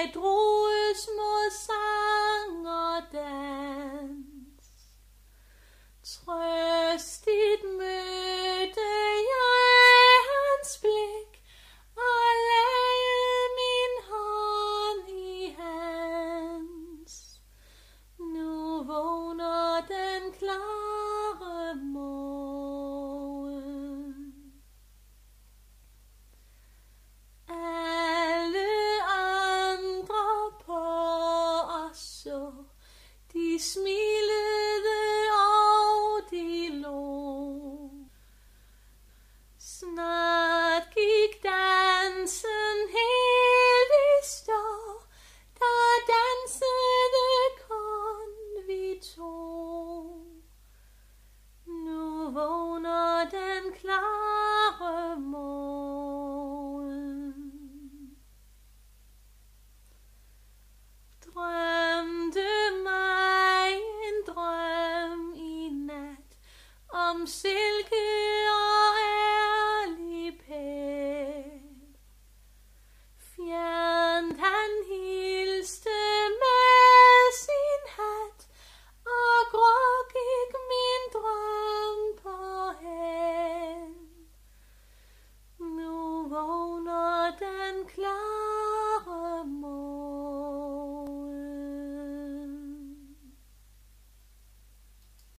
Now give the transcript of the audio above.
jeg droges mod sang og dans. Trøstigt mødte jeg hans blik og lagde min hånd i hans. Nu vågner den klare morgen. Alle andre på os så, de smilede og de lå. Snart gik dansen helt i stå, der dansede kun vi to. Nu vågner den klare morgen. Drømte mig en drøm i nat om silke og ærlig pæl. Fjernt han hilste med sin hat, og grå gik min drøm på held. Nu vågner den klare